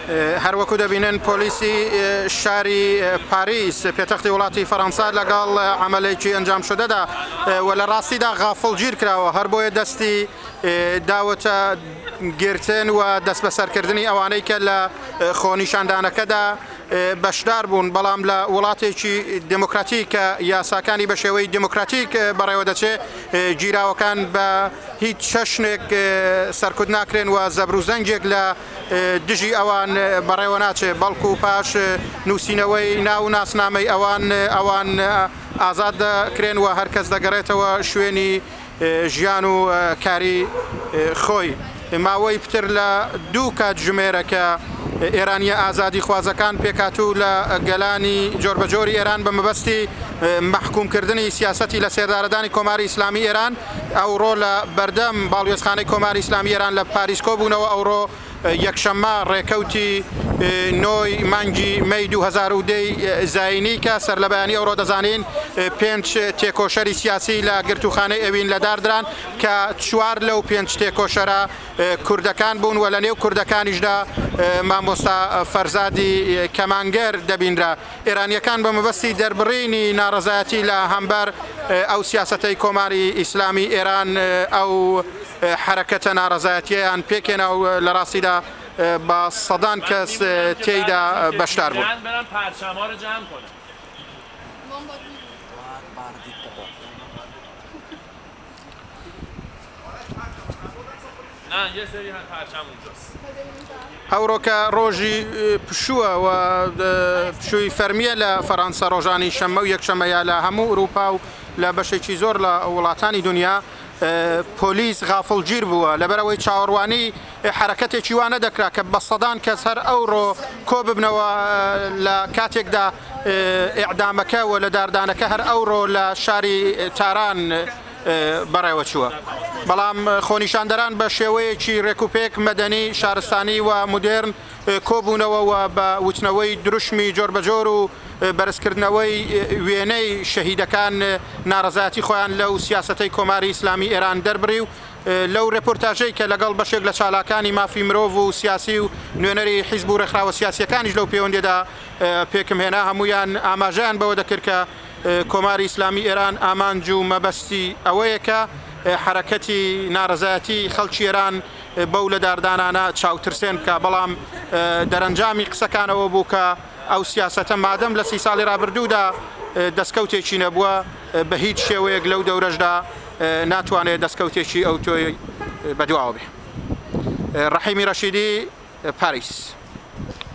هەروەکو دەبینن پۆلیسی شاری پاریس پێتەختی وڵاتی فەڕەنسا لەگەڵ عملێکی ئەنجام شدەدا و لە ڕاستیدا غافڵگیر کراوە هەر بۆیە دەستی داوەتە گرتن و دەست بەسەرکردنی ئەوانەی کە لە خۆنیشاندانەکەدا بەشدار بوون بەڵام لە وڵاتێکی دموکراتیکە یاساکانی بە شێوەی دموکراتیک بەڕێوە دەچێت گیراوەکان بە هیچ چەشنێک سەرکوت ناکرێن و زەبروزەنگێک لە دژی ئەوان بەڕێوە ناچێت بەڵکو پاش نووسینەوەی ناو ناسنامەی ئەوان ئازاد دەکرێن و هەرکەس دەگەڕێتەوە شوێنی ژیان و کاری خۆی. ماوەی پتر لە 2 کات ژمێرەکە ئێرانیە ئازادی خوازەکان پێکاتوو لە گەلانی جۆربەجۆری ئێران بە مەبەستی محکومکردنی سیاسەتی لە سێدارەدانی کۆماری ئیسلامی ئێران ئەوڕۆ لە بەردەم باڵوێزخانەی کۆماری ئیسلامی ئێران لە پاریس کۆبوونەوە ئەوڕۆ یەکشەممە ڕێکەوتی 9 مانگی مەی 2010 زاینی کە سەر لە بەیانی ئەوڕۆ دەزانین 5 تێکۆشەری سیاسی لە گرتوخانەی ئەوین لەداردران کە 4 لەو 5 تێکۆشەرە کوردەکان بوون و لە نێو کوردەکانیشدا مامۆستا فەرزادی کەمانگەر دەبینرا. ئێرانیەکان بە مەبەستی دەربڕینی ناڕەزایەتی لە هەمبەر ئەو سیاسەتەی کۆماری ئیسلامی ئێران ئەو حرەکەتە ناڕەزایەتیەیان پێکێنا و لە ڕاستیدا بە سەدان کەس تێیدا بەشدار بوون. ئەوڕۆکە ڕۆژی پشووە و پشووی فەرمیە لە فەڕەنسا ڕۆژانی شەممە و یەکشەمەیە لە هەموو ئوروپا و لە بەشێکی زۆر لە وڵاتانی دنیا پۆلیس غافڵگیر بووە لەبەرەوەی چاوەڕوانی حرەکەتێکی وانە دەکرا کە بە سەدان کەس هەر ئەوڕۆ کۆ ببنەوە لە کاتێکدا ئیعدامەکە و لە داردانەکە هەر ئەوڕۆ لە شاری تاران بەڕێوە چووە. بەڵام خۆنیشاندەران بە شێوەیەکی ڕێکوپێک مەدەنی شارستانی و مدرن کۆبوونەوە و بە وتنەوەی دروشمی جۆربەجۆر و بەرزکردنەوەی وێنەی شەهیدەکان ناڕەزایەتی خۆیان لەو سیاسەتەی کۆماری ئیسلامی ئێران دەربڕی و لەو ڕێپۆرتاژەی کە لەگەڵ بەشێک لە چالاکانی مافی مرۆڤ و سیاسی و نوێنەری حیزب و ڕێکخراوە سیاسیەکانیش لەو پەیوەندیدا پێکم هێنا هەمویان ئاماژەیان بەوە دەکرد کە کۆماری ئیسلامی ئێران ئامانج و مەبەستی ئەوەیە کە حرەکەتی ناڕەزایەتی خەڵکی ئێران بەو لە داردانانە چاوترسێن بکە بەڵام دەرەنجامی قسەکانەوە بوو کە ئەو سیاسەتە مادەم لە 30 ساڵی ڕابردوودا دەستکەوتێکی نەبووە بە هیچ شێوەیەک لەو دەورەشدا ناتوانێت دەستکەوتێکی ئەو تۆی بەدواوە بێ. ڕەحیمی ڕەشیدی، پاریس.